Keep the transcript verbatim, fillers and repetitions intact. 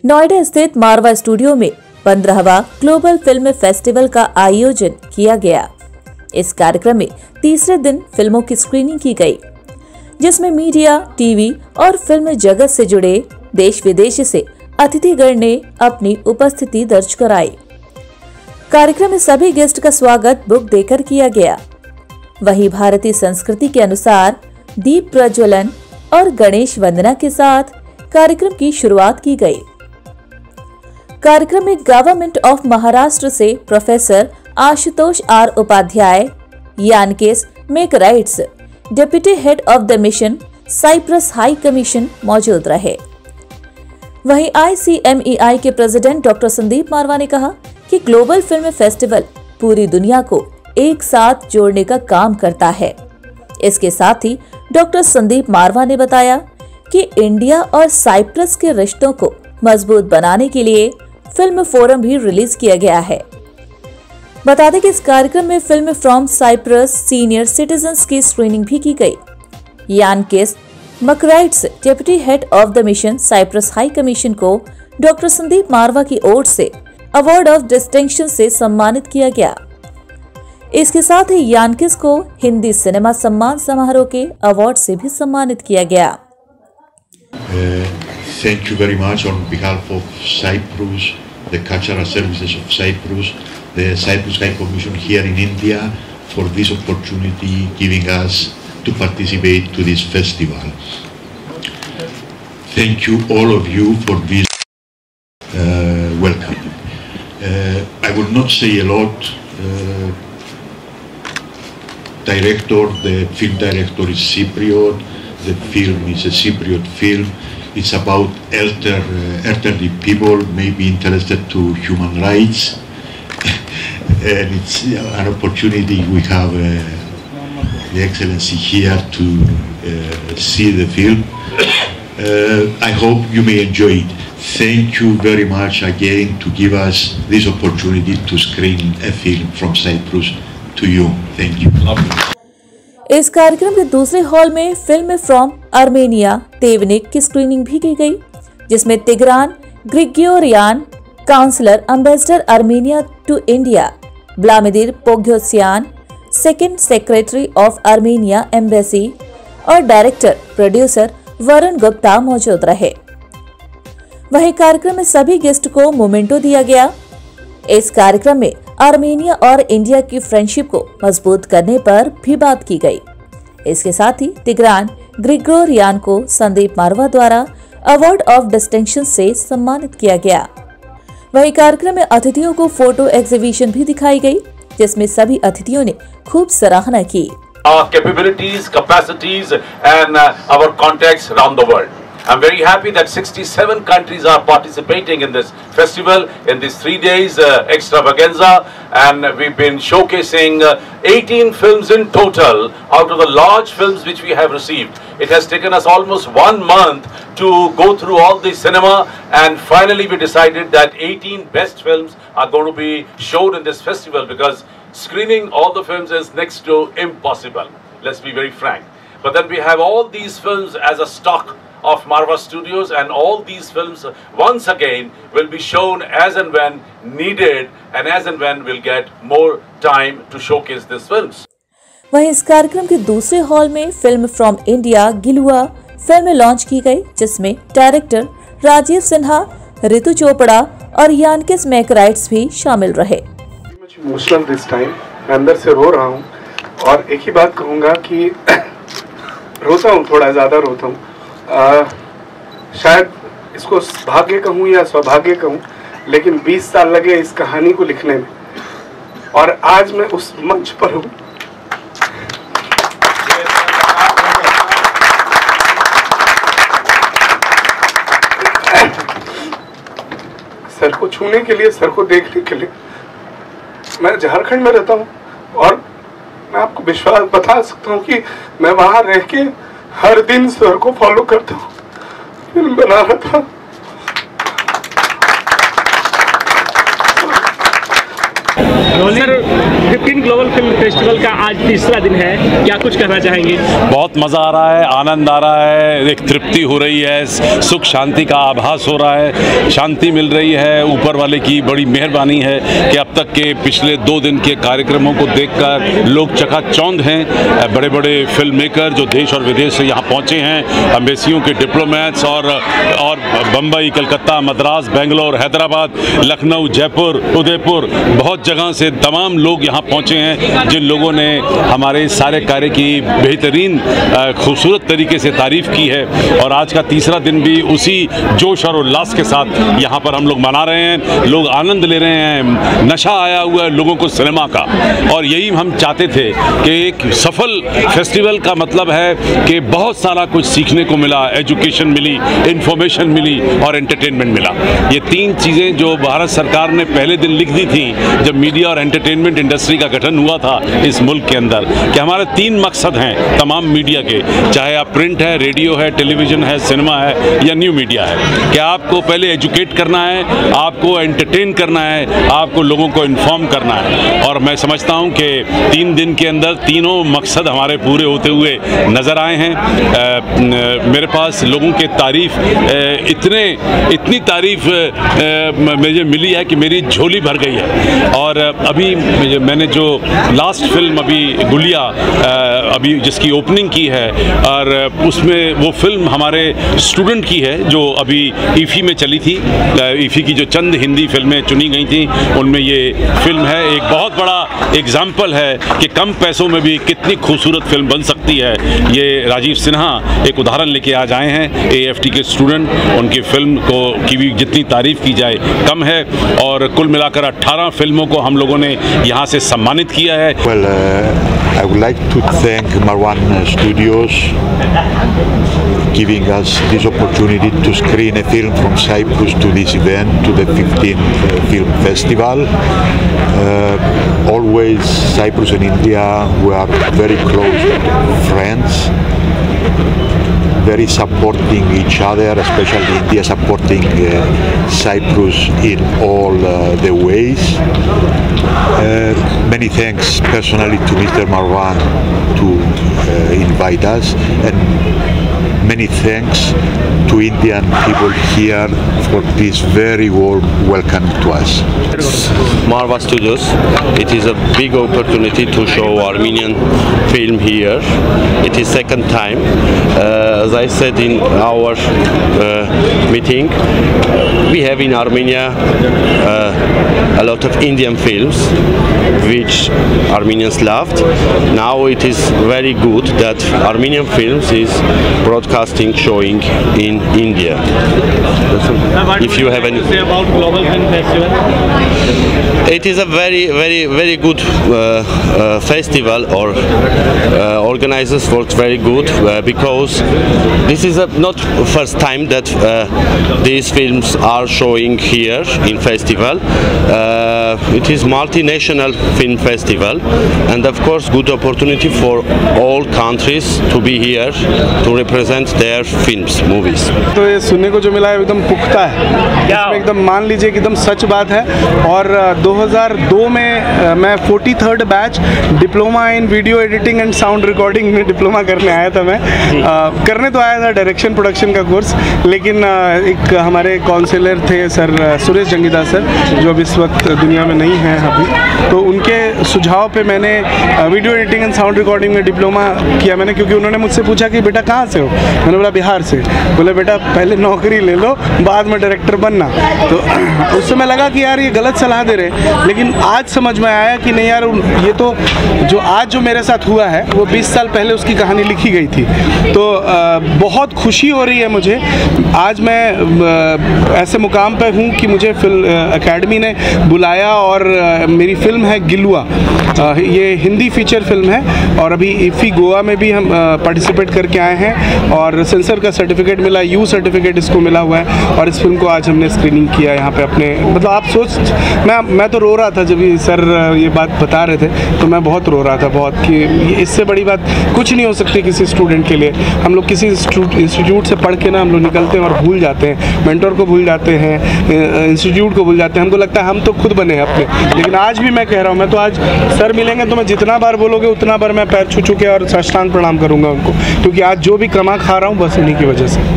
नोएडा स्थित मारवा स्टूडियो में पंद्रहवां global film festival का आयोजन किया गया। इस कार्यक्रम में तीसरे दिन फिल्मों की स्क्रीनिंग की गई, जिसमें मीडिया, टीवी और फिल्म जगत से जुड़े देश विदेश से अतिथिगण ने अपनी उपस्थिति दर्ज कराई। कार्यक्रम में सभी गेस्ट का स्वागत बुक देकर किया गया। वहीं भारतीय संस्कृति के अनुसार दीप प्रज्वलन और गणेश वंदना के साथ कार्यक्रम की शुरुआत की गई। कार्यक्रम में गवर्नमेंट ऑफ महाराष्ट्र से professor Ashutosh R Upadhyay, Yiannakis Makrides, deputy head of the mission Cyprus high commission मौजूद रहे। वहीं आई सी एम ई आई के प्रेसिडेंट डॉक्टर संदीप मारवा ने कहा कि ग्लोबल फिल्म फेस्टिवल पूरी दुनिया को एक साथ जोड़ने का काम करता है। इसके साथ ही डॉक्टर संदीप मारवा ने बताया कि इंडिया और साइप्रस के रिश्तों को मजबूत बनाने के लिए फिल्म फोरम भी रिलीज किया गया है। बता दें कि इस कार्यक्रम में film from Cyprus senior citizens की स्क्रीनिंग भी की गई। Yiannakis Makrides, deputy head of the mission Cyprus high commission को डॉक्टर संदीप मारवा की ओर से अवार्ड ऑफ डिस्टिंक्शन से सम्मानित किया गया। इसके साथ ही यानकेस को हिंदी सिनेमा सम्मान समारोह के अवार्ड से भी सम्मानित किया गया। uh, thank you very much on behalf of Cyprus, the Cultural Services of Cyprus, the Cyprus High Commission here in India for this opportunity giving us to participate to this festival. Thank you all of you for this uh, welcome. Uh, I will not say a lot. Uh, director, the film director is Cypriot. The film is a Cypriot film. It's about elder, uh, elderly people, maybe interested to human rights. And it's an opportunity we have uh, the Excellency here to uh, see the film. Uh, I hope you may enjoy it. Thank you very much again to give us this opportunity to screen a film from Cyprus to you. Thank you. इस कार्यक्रम के दूसरे hall में film from Armenia तेवनिक की screening भी की गई, जिसमें Tigran Grigoryan, counsellor ambassador Armenia to India Vladimir Pogosyan, second secretary of Armenia embassy और डायरेक्टर प्रोड्यूसर वरुण गुप्ता मौजूद रहे। वहीं कार्यक्रम में सभी गेस्ट को मोमेंटो दिया गया। इस कार्यक्रम में आर्मेनिया और इंडिया की फ्रेंडशिप को मजबूत करने पर भी बात की गई। इसके साथ ही तिग्रान ग्रिगोरियान को संदीप मारवा द्वारा अवार्ड ऑफ डिस्टिंक्शन से सम्मानित किया गया। वहीं कार्यक्रम में अतिथियों को फोटो एग्जीबिशन भी दिखाई गई, जिसमें सभी अतिथियों ने खूब सराहना की। Our capabilities, capacities and uh, our contacts around the world. I'm very happy that sixty-seven countries are participating in this festival in these three days uh, extravaganza, and we've been showcasing uh, eighteen films in total out of the large films which we have received. It has taken us almost one month to go through all the cinema, and finally we decided that eighteen best films are going to be showed in this festival, because screening all the films is next to impossible. Let's be very frank. But then we have all these films as a stock of Marva Studios, and all these films once again will be shown as and when needed, and as and when we'll get more time to showcase these films. वहीं इस कार्यक्रम के दूसरे hall में film from India गिलुआ film launch की गई, जिसमें डायरेक्टर राजीव सिन्हा, ऋतु चोपड़ा और यानकेस मैकराइट्स भी शामिल रहे। इमोशनल दिस टाइम, मैं अंदर से रो रहा हूँ, और एक ही बात कहूँगा कि रोता हूँ, थोड़ा ज्यादा रोता हूँ। आ, शायद इसको भाग्य कहूँ या सौभाग्य कहूँ, लेकिन बीस साल लगे इस कहानी को लिखने में, और आज मैं उस मंच पर हूँ। सर को छूने के लिए, सर को देखने के लिए। मैं झारखंड में रहता हूँ, और मैं आपको विश्वास बता सकता हूँ कि मैं वहां रह के हर दिन सर को फॉलो करता हूँ, फिल्म बना रहा था। Sir fifteen global film festival का आज तीसरा दिन है, क्या कुछ कहना चाहेंगे? बहुत मज़ा आ रहा है, आनंद आ रहा है, एक तृप्ति हो रही है, सुख शांति का आभास हो रहा है, शांति मिल रही है। ऊपर वाले की बड़ी मेहरबानी है कि अब तक के पिछले दो दिन के कार्यक्रमों को देखकर लोग चकाचौंध हैं। बड़े बड़े फिल्म मेकर जो देश और विदेश से यहाँ पहुँचे हैं, एम्बेसियों के डिप्लोमेट्स और और बम्बई, कलकत्ता, मद्रास, बेंगलोर, हैदराबाद, लखनऊ, जयपुर, उदयपुर, बहुत जगह से तमाम लोग यहाँ पहुँचे हैं, जिन लोगों ने हमारे सारे कार्य की बेहतरीन खूबसूरत तरीके से तारीफ़ की है। और आज का तीसरा दिन भी उसी जोश और उल्लास के साथ यहाँ पर हम लोग मना रहे हैं। लोग आनंद ले रहे हैं, नशा आया हुआ है लोगों को सिनेमा का। और यही हम चाहते थे कि एक सफल फेस्टिवल का मतलब है कि बहुत सारा कुछ सीखने को मिला, एजुकेशन मिली, इंफॉर्मेशन मिली और एंटरटेनमेंट मिला। ये तीन चीज़ें जो भारत सरकार ने पहले दिन लिख दी थी जब मीडिया और एंटरटेनमेंट इंडस्ट्री का गठन हुआ था इस मुल्क के अंदर, कि हमारे तीन मकसद हैं तमाम मीडिया के, चाहे आप प्रिंट है, रेडियो है, टेलीविज़न है, सिनेमा है या न्यू मीडिया है, कि आपको पहले एजुकेट करना है, आपको एंटरटेन करना है, आपको लोगों को इन्फॉर्म करना है। और मैं समझता हूँ कि तीन दिन के अंदर तीनों मकसद हमारे पूरे होते हुए नज़र आए हैं। आ, मेरे पास लोगों के तारीफ़ इतने इतनी तारीफ़ मुझे मिली है कि मेरी झोली भर गई है। और अभी मैंने जो लास्ट फिल्म अभी गुलिया अभी जिसकी ओपनिंग की है, और उसमें वो फिल्म हमारे स्टूडेंट की है जो अभी ईफी में चली थी। ईफी की जो चंद हिंदी फिल्में चुनी गई थी उनमें ये फिल्म है। एक बहुत बड़ा एग्जाम्पल है कि कम पैसों में भी कितनी खूबसूरत फिल्म बन सकती है। ये राजीव सिन्हा एक उदाहरण लेके आज आए हैं, एएफटी के स्टूडेंट। उनकी फिल्म को की भी जितनी तारीफ़ की जाए कम है। और कुल मिलाकर अट्ठारह फिल्मों को हम लोगों ने यहाँ से सम्मानित किया है। Well, uh, I would like to thank Marwan Studios giving us this opportunity to screen a film from Cyprus to this event, to the fifteenth uh, Film Festival. Uh, always Cyprus and India, we are very close friends, very supporting each other, especially India supporting uh, Cyprus in all uh, the ways. Uh, many thanks personally to Mister Marwan to uh, invite us, and many thanks to Indian people here for this very warm welcome to us. Marwa Studios, it is a big opportunity to show Armenian film here. It is second time. Uh, as I said in our uh, meeting, we have in Armenia uh, a lot of Indian films which Armenians loved. Now it is very good that Armenian films is broadcasting, showing in India. If you have any say about Global Film Festival, it is a very, very, very good uh, uh, festival, or uh, organizers worked very good uh, because this is a not first time that uh, these films are showing here in festival. Uh, it is multinational film festival, and of course good opportunity for all countries to be here to represent their films, movies. तो ये सुनने को जो मिला है एकदम पुख्ता है, इसमें एकदम मान लीजिए कि एकदम सच बात है। और दो हज़ार दो में मैं forty third batch diploma in video editing and sound recording में डिप्लोमा करने आया था। मैं आ, करने तो आया था डायरेक्शन प्रोडक्शन का कोर्स, लेकिन आ, एक हमारे काउंसलर थे सर सुरेश जंगीदा सर, जो अब इस वक्त दुनिया में नहीं हैं अभी, तो उनके सुझाव पे मैंने video editing and sound recording में डिप्लोमा किया मैंने। क्योंकि उन्होंने मुझसे पूछा कि बेटा कहाँ से हो, मैंने बोला बिहार से। बोले बेटा पहले नौकरी ले लो, बाद में डायरेक्टर बनना। तो उस समय लगा कि यार ये गलत सलाह दे रहे, लेकिन आज समझ में आया कि नहीं यार, ये तो जो आज जो मेरे साथ हुआ है वो बीस साल पहले उसकी कहानी लिखी गई थी। तो बहुत खुशी हो रही है मुझे। आज मैं ऐसे मुकाम पर हूँ कि मुझे फिल्म अकेडमी ने बुलाया, और मेरी फिल्म है गिलुआ। ये हिंदी फीचर फिल्म है, और अभी इफ़ी गोवा में भी हम पार्टिसिपेट करके आए हैं। और और सेंसर का सर्टिफिकेट मिला, यू सर्टिफिकेट इसको मिला हुआ है। और इस फिल्म को आज हमने स्क्रीनिंग किया यहाँ पे अपने, मतलब आप सोच, मैं मैं तो रो रहा था जब ये सर ये बात बता रहे थे, तो मैं बहुत रो रहा था बहुत, कि इससे बड़ी बात कुछ नहीं हो सकती किसी स्टूडेंट के लिए। हम लोग किसी इंस्टीट्यूट से पढ़ के ना हम लोग निकलते हैं और भूल जाते हैं, मेंटर को भूल जाते हैं, इंस्टीट्यूट को भूल जाते हैं, हमको लगता है हम तो खुद बने हैं अपने। लेकिन आज भी मैं कह रहा हूँ, मैं तो आज सर मिलेंगे तो मैं जितना बार बोलोगे उतना बार मैं पैर छू छू के और साष्टांग प्रणाम करूँगा उनको, क्योंकि आज जो भी कमा खा रहा हूँ बस इन्हीं की वजह से।